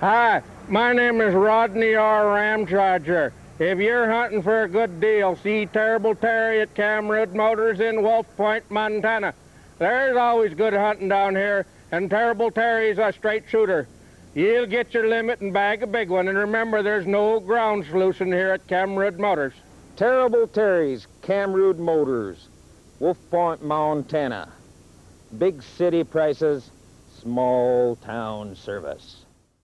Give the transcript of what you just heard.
Hi, my name is Rodney Ramcharger. If you're hunting for a good deal, see Terrible Terry at Camrud Motors in Wolf Point, Montana. There's always good hunting down here, and Terrible Terry's a straight shooter. You'll get your limit and bag a big one, and remember, there's no ground solution here at Camrud Motors. Terrible Terry's, Camrud Motors, Wolf Point, Montana. Big city prices, small town service.